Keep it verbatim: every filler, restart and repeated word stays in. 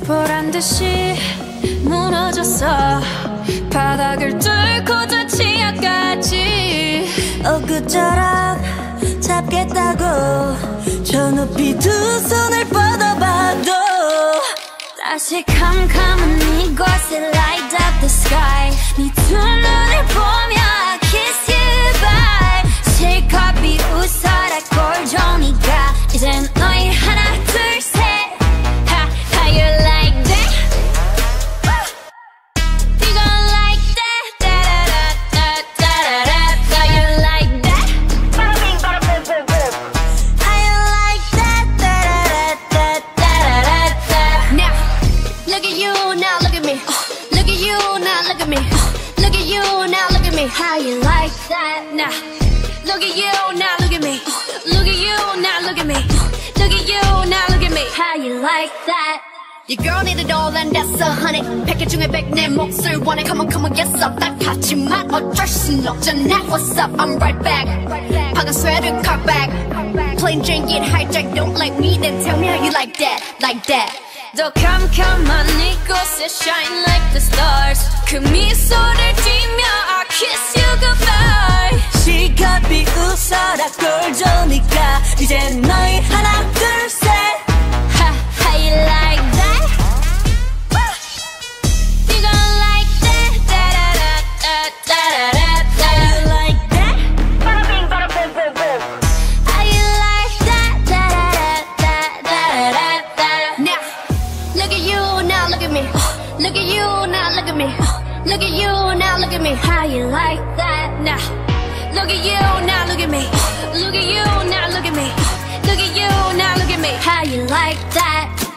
보란 듯이 무너졌어. 바닥을 뚫고 저 지하까지. 어 그처럼 잡겠다고 저 높이 두 손을 뻗어봐도 다시 캄캄한 이곳에 light up the sky. 네 두 눈을 보며 I kiss you bye. 실컷 비웃어라 꼴종이가 이젠 너희 하나 둘 셋. Ha, how you like that? You gon' like that? Da da da da da da. How you like that? How you like that? Da da da da da da. Now, look at you, now look at me. Look at you, now look at me. Look at you, now look at me. How you like that? Now, look at you, now look at me. Look at you, now look at me. Look at you, now look at me. How you like that? Your girl need it all and that's a honey. 백개 중에 백 내 몫을 원해. Come on, come on, yes up. 딱 같지만 어쩔 순 없잖아. What's up? I'm right back. 방금 sweater, cut back. Plain Jane get hijacked. Don't like me, then tell me how you like that, like that. 더 캄캄한 이곳에 shine like the stars. 그 미소를 띠며 I kiss you goodbye. 실컷 비웃어라 꼴좋으니까 이제 너희 하나 둘 셋. Ha, how you like that? You gon' like that? Da da da da da da. How you like that? How you like that? Da da da da da da. Now, look at you, now look at me. Look at you, now look at me. Look at you, now look at me. How you like that? Now, look at you, now look at me. Look at you, now look at me. Look at you, now look at me. How you like that?